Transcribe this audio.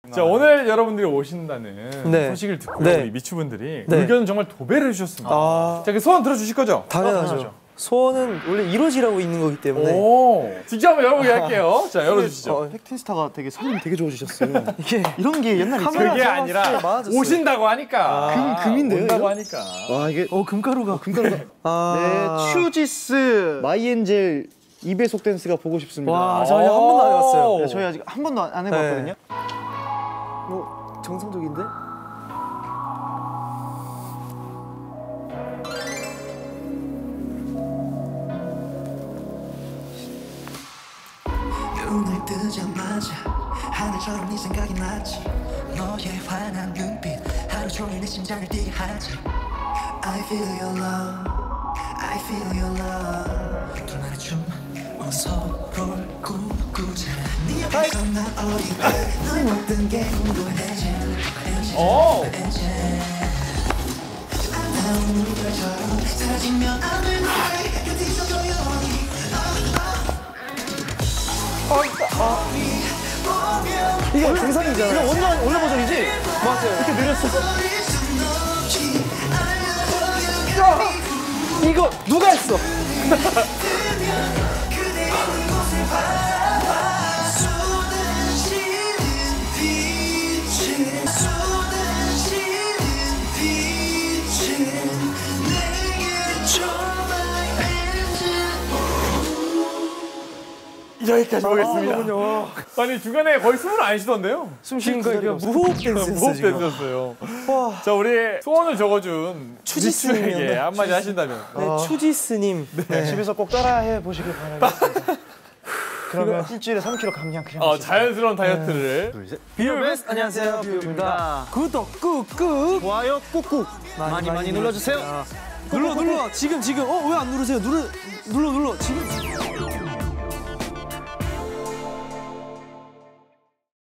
자, 오늘 여러분들이 오신다는 네. 소식을 듣고 네. 우리 미추분들이 네. 의견을 정말 도배를 해주셨습니다. 자, 그 소원 들어주실 거죠? 당연하죠. 소원은 원래 이루어지라고 있는 거기 때문에. 오, 직접 한번 열어보게 할게요. 자, 열어주시죠. 팩틴스타가 되게 설명이 되게 좋으셨어요. 이런 게 옛날에 그게 아니라 오신다고 하니까. 금인데요, 온다고 이거? 하니까. 와 이게 금가루가. 네, 츄지스 마이엔젤 2배속 댄스가 보고 싶습니다. 와, 저희 한 번도 안 해봤어요. 네, 저희 아직 한 번도 안 해봤거든요. 뭐 정상적인데? 눈을 뜨자마자 하늘처럼 네 생각이 나지. 너의 환한 눈빛 하루 종일 내 심장을 뛰게 하지. I feel your love, I feel your love. 둘만의 춤 서로를 꿈꾸자. 네 옆에서 난 어린데 너의 모든 게 궁금해져. 아름다운 물결처럼 사라지면 안 될 너의 곁에 있어 조용히. 이게 정상이잖아요. 이거 원래 버전이지? 맞아요. 이렇게 느렸어. 이거 누가 했어? 여기까지 보겠습니다. 아니, 중간에 거의 숨을 안 쉬던데요? 숨 쉬는 거 이거 무호흡 댄스였어요. 무호흡 지금. 댄스였어요. 자, 우리 소원을 적어준 추지스님이요. 미추에게 한마디 하신다면. 네, 추지스님. 네. 집에서 꼭 따라해 보시길 바라겠습니다. 그러면 일주일에 3kg 감량 그냥. 자연스러운 다이어트를. 비올베스 안녕하세요, 비올입니다. 구독 꾹꾹. 좋아요 꾹꾹 많이 눌러주세요. 눌러 지금 왜 안 누르세요? 눌러 지금.